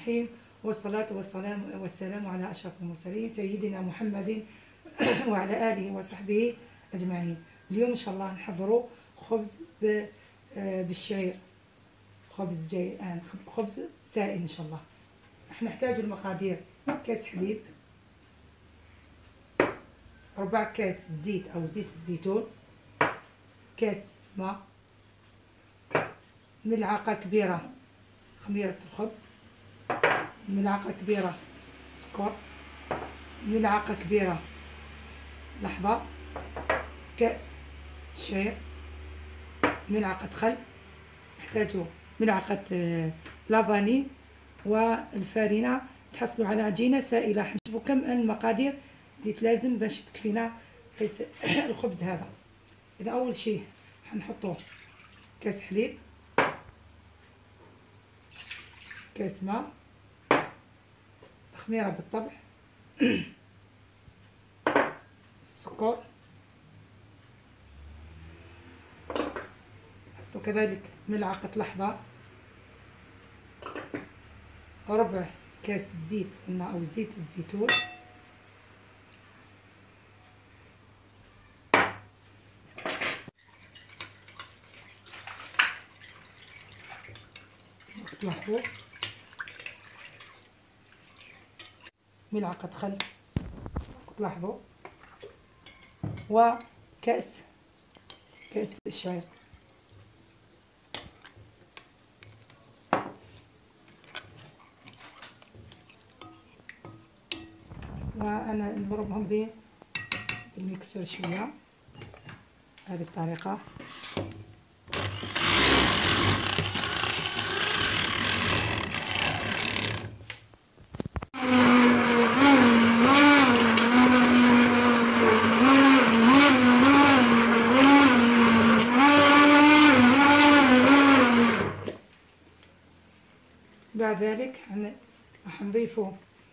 الرحيم، والصلاة والسلام على أشرف المرسلين سيدنا محمد وعلى آله وصحبه أجمعين. اليوم إن شاء الله نحضروا خبز بالشعير، خبز سائل إن شاء الله. راح نحتاج المقادير: كاس حليب، 4 كاس زيت أو زيت الزيتون، كاس ماء، ملعقة كبيرة خميرة الخبز، ملعقة كبيرة سكر، ملعقة كبيرة لحظة، كأس شعير، ملعقة خل، نحتاجو ملعقة لافاني، والفارينة تحصلوا على عجينة سائلة. حنشوفوا كم المقادير اللي تلازم باش تكفينا قيس الخبز هذا. إذا أول شيء حنحطو كاس حليب، كاس ماء، خميرة بالطبع، السكر، نحطو كذلك ملعقة لحظة، ربع كاس زيت قلنا أو زيت الزيتون، تلاحظوا ملعقة خل تلاحظوا، وكأس الشعير، وأنا نضربهم بالميكسور شوية هذه الطريقة. بعد ذلك راح نضيفوا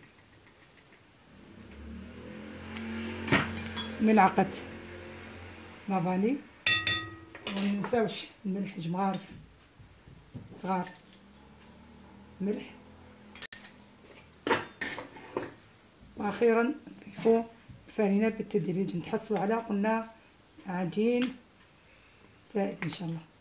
ملعقة لافاني، وما ننساوش الملح، جمارف صغار ملح، واخيرا نضيفوا الفارينة بالتدريج نتحصلوا على قلنا عجين سائل ان شاء الله.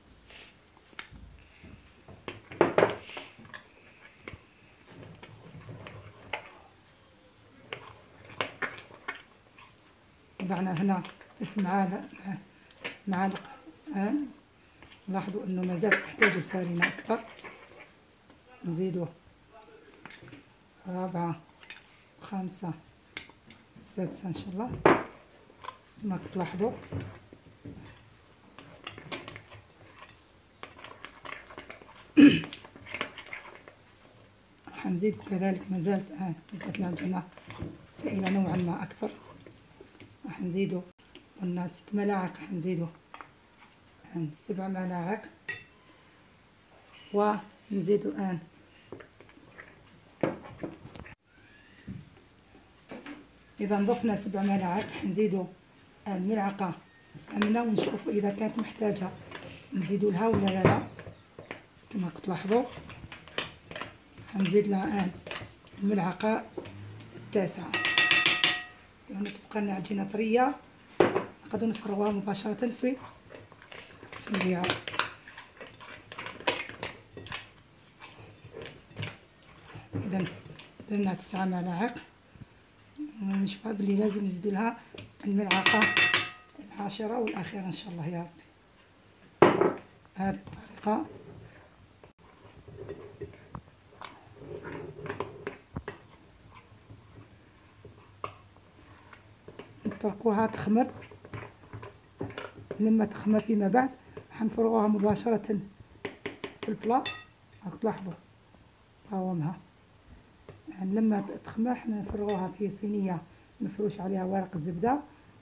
وضعنا هنا 3 معالق. لاحظوا انه مازال تحتاج الفارينة اكثر، نزيدوا 4 5 6 ان شاء الله كما تلاحظوا. راح نزيد كذلك مازالت العجينة سائلة نوعا ما اكثر، راح نزيدو قلنا 6 ملاعق، راح نزيدو 7 ملاعق، ونزيدو إذا ضفنا 7 ملاعق راح نزيدو ملعقة سمنة، ونشوفوا إذا كانت محتاجة نزيدو لها ولا لا. كما تلاحظوا حنزيد لها الملعقة 9. يعني تبقى لنا عجينة طرية نقدروا نفرغوها مباشرة في الوعاء. إذا درنا 9 ملاعق، ونشوفها بلي لازم نزيدو لها الملعقة 10 والأخيرة إن شاء الله يا ربي. هذه الطريقة نتركوها تخمر. لما تخمر فيما بعد حنفرغوها مباشرة في البلا. راك تلاحظوا قوامها، يعني لما تخمر حنا نفرغوها في صينية نفرش عليها ورق الزبدة،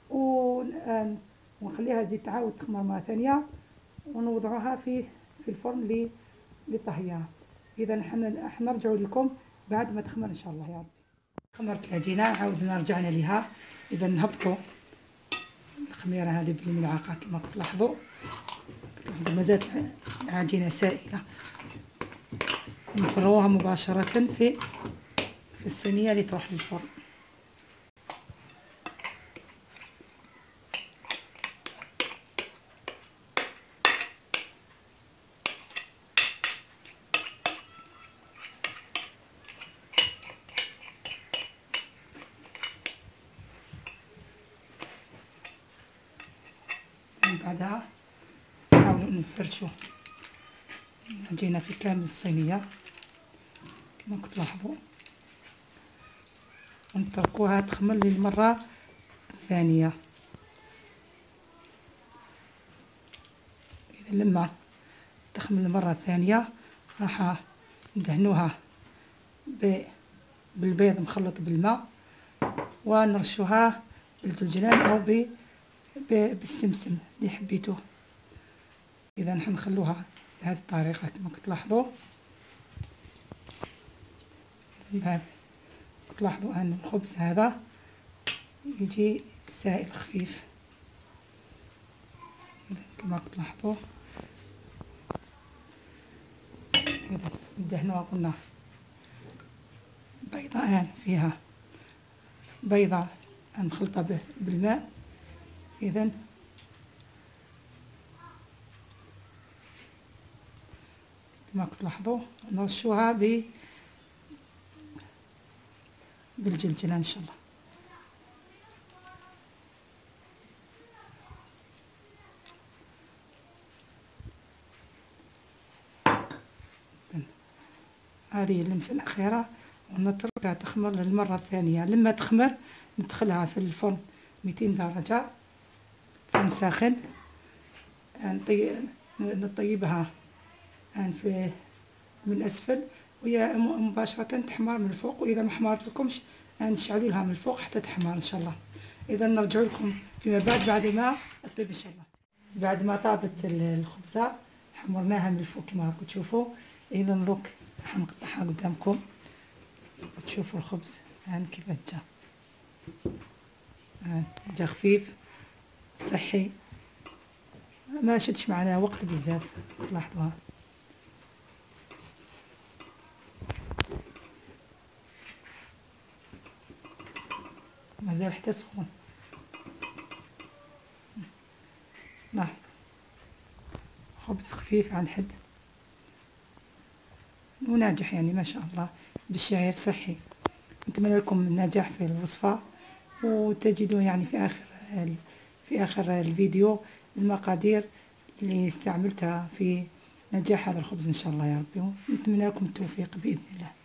ونخليها تزيد تعاود تخمر مرة ثانية، ونوضعوها في الفرن لطهيها. إذا حنرجعوا لكم بعد ما تخمر إن شاء الله يا ربي. خمرت العجينة عاودنا رجعنا لها. إذا نهبطوا الخميرة هذه بالملعقة كما تلاحظوا، مازالت العجينة سائلة. نفروها مباشرة في الصينية اللي تروح للفرن. من بعدها نحاولوا نفرشوا العجينة في كامل الصينية كما تلاحظوا، ونتركوها تخمر للمرة الثانية. إذا لما تخمر المرة الثانية راح ندهنوها بالبيض مخلط بالماء، ونرشوها بالجلجلان أو بالسمسم اللي حبيتوه. إذا حنخلوها بهذه الطريقة كما تلاحظوا. بعد تلاحظوا أن الخبز هذا يجي سائل خفيف كما تلاحظوا. إذا ندهنوها قلنا بيضاء فيها بيضة مخلطة بالماء. إذا كما تلاحظوا نرشوها بالجلجلة إن شاء الله. هذه اللمسة الأخيرة، ونتركها تخمر للمرة الثانية. لما تخمر ندخلها في الفرن 200 درجة، فرن ساخن. نطيبها من أسفل، وهي مباشرة تحمر من الفوق، وإذا ما حمرت لكمش نشعلوا لها من الفوق حتى تحمر إن شاء الله. إذا نرجع لكم فيما بعد ما تطيب إن شاء الله. بعد ما طابت الخبزة حمرناها من الفوق كما راكم تشوفوا. إذا دوك حنقطعها قدامكم وتشوفوا الخبز كيف جا. جا خفيف صحي، ما شدش معنا وقت بزاف. لاحظوها مازال حتى سخون. لاحظوا خبز خفيف عن حد وناجح ما شاء الله، بالشعير صحي. نتمنى لكم النجاح في الوصفة، وتجدوا في آخر الفيديو المقادير اللي استعملتها في نجاح هذا الخبز إن شاء الله يا ربي. ونتمنى لكم التوفيق بإذن الله.